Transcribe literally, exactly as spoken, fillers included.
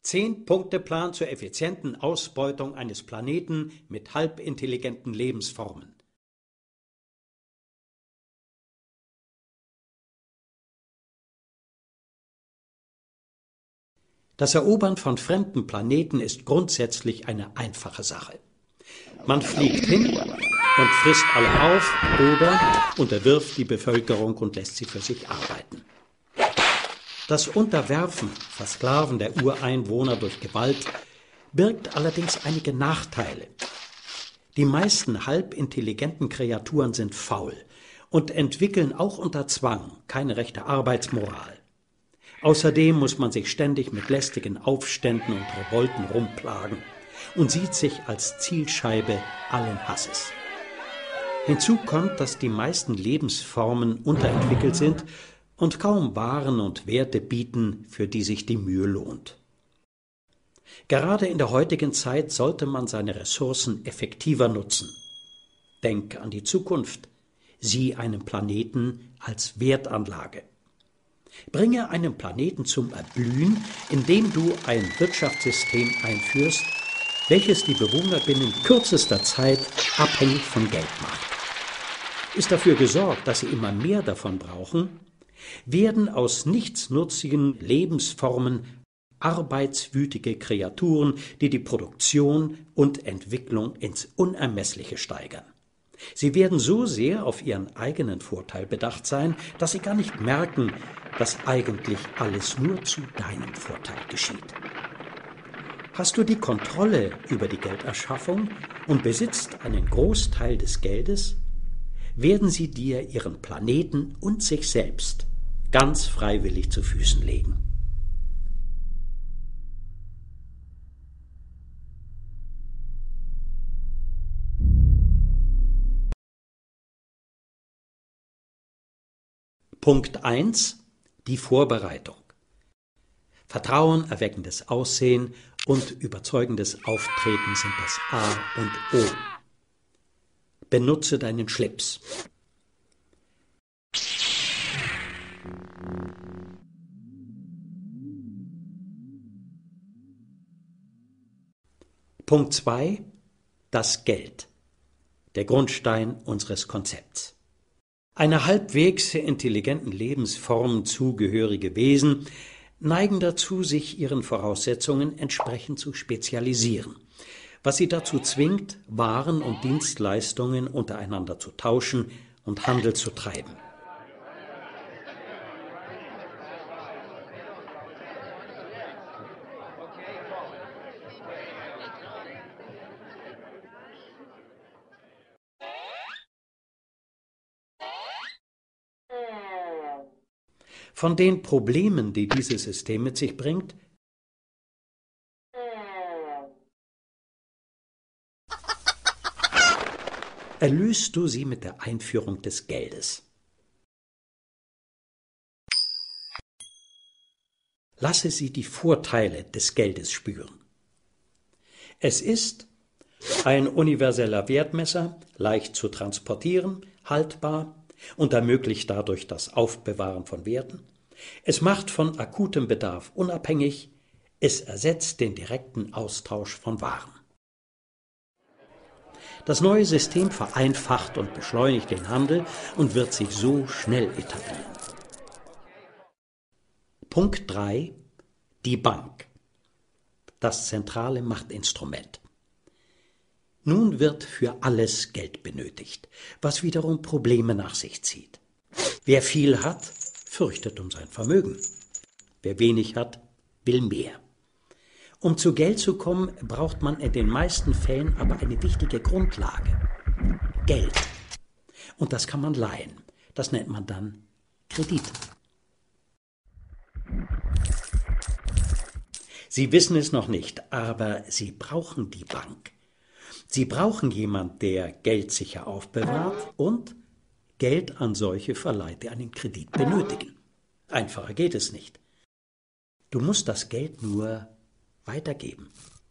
Zehn-Punkte-Plan zur effizienten Ausbeutung eines Planeten mit halbintelligenten Lebensformen. Das Erobern von fremden Planeten ist grundsätzlich eine einfache Sache. Man fliegt hin und frisst alle auf oder unterwirft die Bevölkerung und lässt sie für sich arbeiten. Das Unterwerfen, Versklaven der Ureinwohner durch Gewalt birgt allerdings einige Nachteile. Die meisten halbintelligenten Kreaturen sind faul und entwickeln auch unter Zwang keine rechte Arbeitsmoral. Außerdem muss man sich ständig mit lästigen Aufständen und Revolten rumplagen und sieht sich als Zielscheibe allen Hasses. Hinzu kommt, dass die meisten Lebensformen unterentwickelt sind und kaum Waren und Werte bieten, für die sich die Mühe lohnt. Gerade in der heutigen Zeit sollte man seine Ressourcen effektiver nutzen. Denk an die Zukunft, sieh einen Planeten als Wertanlage. Bringe einen Planeten zum Erblühen, indem du ein Wirtschaftssystem einführst, welches die Bewohner binnen kürzester Zeit abhängig von Geld macht. Ist dafür gesorgt, dass sie immer mehr davon brauchen, werden aus nichtsnutzigen Lebensformen arbeitswütige Kreaturen, die die Produktion und Entwicklung ins Unermessliche steigern. Sie werden so sehr auf ihren eigenen Vorteil bedacht sein, dass sie gar nicht merken, dass eigentlich alles nur zu deinem Vorteil geschieht. Hast du die Kontrolle über die Gelderschaffung und besitzt einen Großteil des Geldes, werden sie dir ihren Planeten und sich selbst ganz freiwillig zu Füßen legen. Punkt eins. Die Vorbereitung. Vertrauen erweckendes Aussehen und überzeugendes Auftreten sind das A und O. Benutze deinen Schlips. Punkt zwei. Das Geld. Der Grundstein unseres Konzepts. Einer halbwegs intelligenten Lebensform zugehörige Wesen neigen dazu, sich ihren Voraussetzungen entsprechend zu spezialisieren, was sie dazu zwingt, Waren und Dienstleistungen untereinander zu tauschen und Handel zu treiben. Von den Problemen, die dieses System mit sich bringt, erlöst du sie mit der Einführung des Geldes. Lasse sie die Vorteile des Geldes spüren. Es ist ein universeller Wertmesser, leicht zu transportieren, haltbar und ermöglicht dadurch das Aufbewahren von Werten. Es macht von akutem Bedarf unabhängig, es ersetzt den direkten Austausch von Waren. Das neue System vereinfacht und beschleunigt den Handel und wird sich so schnell etablieren. Punkt drei. Die Bank. Das zentrale Machtinstrument. Nun wird für alles Geld benötigt, was wiederum Probleme nach sich zieht. Wer viel hat, fürchtet um sein Vermögen. Wer wenig hat, will mehr. Um zu Geld zu kommen, braucht man in den meisten Fällen aber eine wichtige Grundlage: Geld. Und das kann man leihen. Das nennt man dann Kredit. Sie wissen es noch nicht, aber Sie brauchen die Bank. Sie brauchen jemanden, der Geld sicher aufbewahrt und Geld an solche verleiht, die einen Kredit benötigen. Einfacher geht es nicht. Du musst das Geld nur weitergeben.